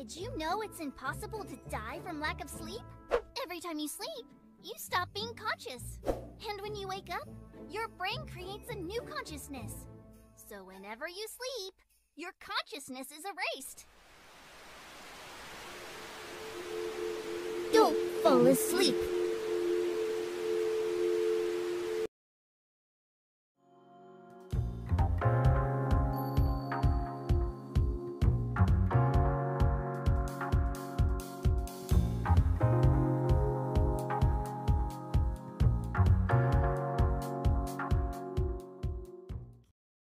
Did you know it's impossible to die from lack of sleep? Every time you sleep, you stop being conscious. And when you wake up, your brain creates a new consciousness. So whenever you sleep, your consciousness is erased. Don't fall asleep.